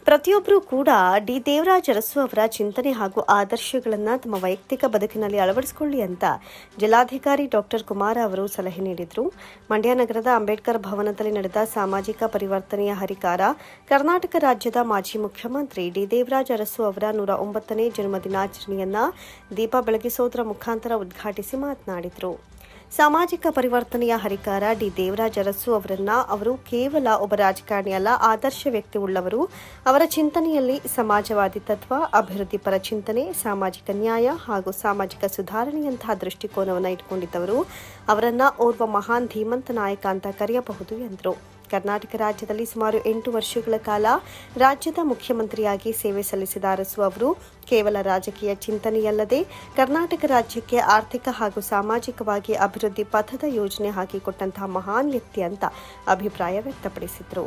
ಪ್ರತಿಯೊಬ್ಬರೂ ಕೂಡ ಡಿ ದೇವರಾಜ ಅರಸು ಅವರ ಚಿಂತನೆ ಹಾಗೂ ಆದರ್ಶಗಳನ್ನು ತಮ್ಮ ವೈಯಕ್ತಿಕ ಬದುಕಿನಲ್ಲಿ ಅಳವಡಿಸಿಕೊಳ್ಳಿ ಅಂತ ಜಿಲ್ಲಾಧಿಕಾರಿ ಡಾಕ್ಟರ್ ಕುಮಾರ ಅವರು ಸಲಹೆ ನೀಡಿದರು. ಮಂಡ್ಯ ನಗರದ ಅಂಬೇಡ್ಕರ್ ಭವನದಲ್ಲಿ ನಡೆದ ಸಾಮಾಜಿಕ ಪರಿವರ್ತನೆಯ ಹರಿಕಾರ ಕರ್ನಾಟಕ ರಾಜ್ಯದ ಮಾಜಿ ಮುಖ್ಯಮಂತ್ರಿ ಡಿ ದೇವರಾಜ ಅರಸು ಅವರ 109ನೇ ಜನ್ಮದಿನಾಚರಣೆಯನ್ನು ದೀಪ ಬೆಳಗಿಸೋದರ ಮುಖಾಂತರ ಉದ್ಘಾಟಿಸಿ ಮಾತನಾಡಿದರು. ಸಾಮಾಜಿಕ ಪರಿವರ್ತನೆಯ ಹರಿಕಾರ ಡಿ ದೇವರಾಜ ಅರಸು ಅವರು ಕೇವಲ ಒಬ್ಬ ರಾಜಕಾರಣಿ ಅಲ್ಲ, ಆದರ್ಶ ವ್ಯಕ್ತಿ ಉಳ್ಳವರು. ಅವರ ಚಿಂತನೆಯಲ್ಲಿ ಸಮಾಜವಾದಿ ತತ್ವ, ಅಭಿವೃದ್ಧಿಪರ ಚಿಂತನೆ, ಸಾಮಾಜಿಕ ನ್ಯಾಯ ಹಾಗೂ ಸಾಮಾಜಿಕ ಸುಧಾರಣೆಯಂತಹ ದೃಷ್ಟಿಕೋನವನ್ನು ಇಟ್ಟುಕೊಂಡಿದ್ದವರು. ಅವರನ್ನ ಓರ್ವ ಮಹಾನ್ ಧೀಮಂತ ನಾಯಕ ಅಂತ ಕರೆಯಬಹುದು ಎಂದರು. ಕರ್ನಾಟಕ ರಾಜ್ಯದಲ್ಲಿ ಸುಮಾರು 8 ವರ್ಷಗಳ ಕಾಲ ರಾಜ್ಯದ ಮುಖ್ಯಮಂತ್ರಿಯಾಗಿ ಸೇವೆ ಸಲ್ಲಿಸಿದ ಅರಸು ಅವರು ಕೇವಲ ರಾಜಕೀಯ ಚಿಂತನೆಯಲ್ಲದೆ ಕರ್ನಾಟಕ ರಾಜ್ಯಕ್ಕೆ ಆರ್ಥಿಕ ಹಾಗೂ ಸಾಮಾಜಿಕವಾಗಿ ಅಭಿವೃದ್ಧಿ ಪಥದ ಯೋಜನೆ ಹಾಕಿಕೊಟ್ಟಂತಹ ಮಹಾನ್ ವ್ಯಕ್ತಿ ಅಂತ ಅಭಿಪ್ರಾಯ ವ್ಯಕ್ತಪಡಿಸಿದರು.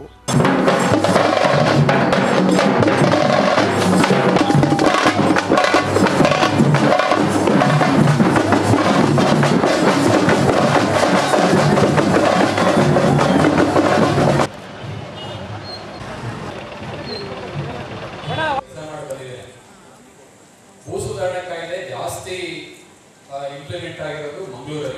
ಭೂ ಸುಧಾರಣೆ ಕಾಯ್ದೆ ಜಾಸ್ತಿ ಇಂಪ್ಲಿಮೆಂಟ್ ಆಗಿರೋದು ಮಂಗಳೂರಲ್ಲಿ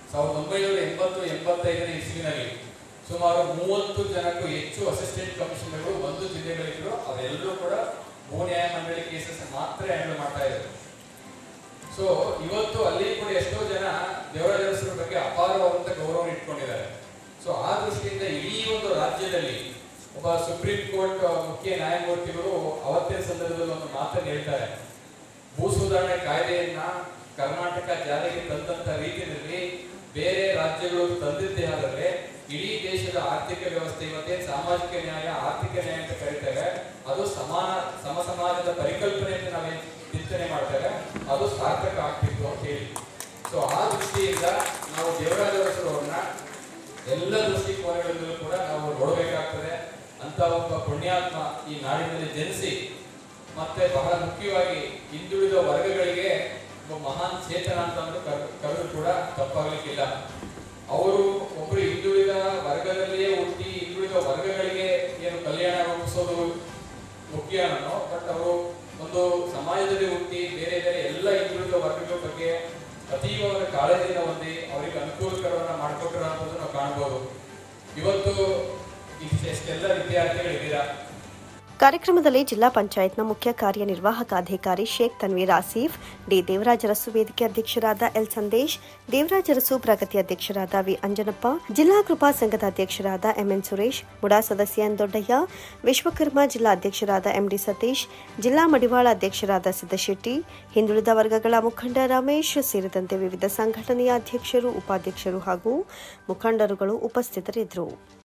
1980-85ನೇ ಇಸ್ವಿನಲ್ಲಿ ಸುಮಾರು 30 ಜನಕ್ಕೂ ಹೆಚ್ಚು ಅಸಿಸ್ಟೆಂಟ್ ಕಮಿಷನರ್ಗಳು ಒಂದು ಜಿಲ್ಲೆಗಳಿದ್ರು. ಅವರೆಲ್ಲರೂ ಕೂಡ ಭೂ ನ್ಯಾಯ ಮಂಡಳಿ ಕೇಸಸ್ ಮಾತ್ರ ಹ್ಯಾಂಡಲ್ ಮಾಡ್ತಾ ಇದ್ರು. ಸೊ ಇವತ್ತು ಅಲ್ಲಿ ಕೂಡ ಎಷ್ಟೋ ಜನ ದೇವರಾಜ ಅರಸರ ಬಗ್ಗೆ ಅಪಾರವಾದಂತ ಗೌರವ ಇಟ್ಕೊಂಡಿದ್ದಾರೆ. ಸೊ ಆ ದೃಷ್ಟಿಯಿಂದ ಇಡೀ ಒಂದು ರಾಜ್ಯದಲ್ಲಿ ಒಬ್ಬ ಸುಪ್ರೀಂ ಕೋರ್ಟ್ ಮುಖ್ಯ ನ್ಯಾಯಮೂರ್ತಿಗಳು ಅವತ್ತಿನ ಸಂದರ್ಭದಲ್ಲಿ ಒಂದು ಮಾತನ್ನು ಹೇಳ್ತಾರೆ. ಭೂ ಸುಧಾರಣೆ ಕಾಯ್ದೆಯನ್ನ ಕರ್ನಾಟಕ ಜಾರಿಗೆ ತಂದಂತ ರೀತಿಯಲ್ಲಿ ಬೇರೆ ರಾಜ್ಯಗಳು ತಂದಿದ್ದೇ ಆದರೆ ಇಡೀ ದೇಶದ ಆರ್ಥಿಕ ವ್ಯವಸ್ಥೆ ಇವತ್ತೇ ಸಾಮಾಜಿಕ ನ್ಯಾಯ, ಆರ್ಥಿಕ ನ್ಯಾಯ ಅಂತ ಕರೀತೇವೆ, ಅದು ಸಮ ಸಮಾಜದ ಪರಿಕಲ್ಪನೆಯನ್ನು ನಾವೇನು ಚಿಂತನೆ ಮಾಡ್ತೇವೆ ಅದು ಸಾರ್ಥಕ ಆಗ್ತಿತ್ತು ಅಂತ ಹೇಳಿ. ಸೊ ಆ ದೃಷ್ಟಿಯಿಂದ ನಾವು ದೇವರಾಜ ಅರಸರವ್ರನ್ನ ಎಲ್ಲ ದೃಷ್ಟಿಕೋನಗಳಿಂದಲೂ ಕೂಡ ನಾವು ನೋಡಬೇಕಾಗ್ತದೆ. ಅಂತ ಒಬ್ಬ ಪುಣ್ಯಾತ್ಮ ಈ ನಾಡಿನಲ್ಲಿ ಜನಿಸಿ ಮತ್ತೆ ಬಹಳ ಮುಖ್ಯವಾಗಿ ಹಿಂದುಳಿದ ವರ್ಗಗಳಿಗೆ ಒಬ್ಬ ಮಹಾನ್ ಚೇತನ ಅಂತಂದ್ರೂ ಕರೆದು ಕೂಡ ತಪ್ಪಾಗಲಿಕ್ಕಿಲ್ಲ. ಅವರು ಒಬ್ಬರು ಹಿಂದುಳಿದ ವರ್ಗದಲ್ಲಿಯೇ ಹುಟ್ಟಿ ಹಿಂದುಳಿದ ವರ್ಗಗಳಿಗೆ ಏನು ಕಲ್ಯಾಣ ರೂಪಿಸೋದು ಮುಖ್ಯನೋ, ಬಟ್ ಅವರು ಒಂದು ಸಮಾಜದಲ್ಲಿ ಹುಟ್ಟಿ ಬೇರೆ ಬೇರೆ ಎಲ್ಲ ಹಿಂದುಳಿದ ವರ್ಗಗಳ ಬಗ್ಗೆ ಅತೀವವಾದ ಕಾಳಜಿಯನ್ನು ಹೊಂದಿ ಅವರಿಗೆ ಅನುಕೂಲಕರವನ್ನ ಮಾಡಿಕೊಟ್ಟರು ಅನ್ನೋದು ನಾವು ಕಾಣಬಹುದು. ಇವತ್ತು ಇಷ್ಟೆಲ್ಲ ವಿದ್ಯಾರ್ಥಿಗಳಿದ್ದೀರಾ. ಕಾರ್ಯಕ್ರಮದಲ್ಲಿ ಜಿಲ್ಲಾ ಪಂಚಾಯತ್ನ ಮುಖ್ಯ ಕಾರ್ಯನಿರ್ವಾಹಕ ಅಧಿಕಾರಿ ಶೇಖ್ ತನ್ವೀರ್ ಆಸೀಫ್, ಡಿ ದೇವರಾಜ ಅರಸು ವೇದಿಕೆ ಅಧ್ಯಕ್ಷರಾದ ಎಲ್ ಸಂದೇಶ್, ದೇವರಾಜ ಅರಸು ಪ್ರಗತಿ ಅಧ್ಯಕ್ಷರಾದ ವಿ ಅಂಜನಪ್ಪ, ಜಿಲ್ಲಾ ಕೃಪಾ ಸಂಘದ ಅಧ್ಯಕ್ಷರಾದ ಎಂಎನ್ ಸುರೇಶ್, ಮುಡಾ ಸದಸ್ಯ ಎನ್ ದೊಡ್ಡಯ್ಯ, ವಿಶ್ವಕರ್ಮ ಜಿಲ್ಲಾ ಅಧ್ಯಕ್ಷರಾದ ಎಂಡಿ ಸತೀಶ್, ಜಿಲ್ಲಾ ಮಡಿವಾಳ ಅಧ್ಯಕ್ಷರಾದ ಸಿದ್ದಶೆಟ್ಟಿ, ಹಿಂದುಳಿದ ವರ್ಗಗಳ ಮುಖಂಡ ರಮೇಶ್ ಸೇರಿದಂತೆ ವಿವಿಧ ಸಂಘಟನೆಯ ಅಧ್ಯಕ್ಷರು, ಉಪಾಧ್ಯಕ್ಷರು ಹಾಗೂ ಮುಖಂಡರುಗಳು ಉಪಸ್ಥಿತರಿದ್ದರು.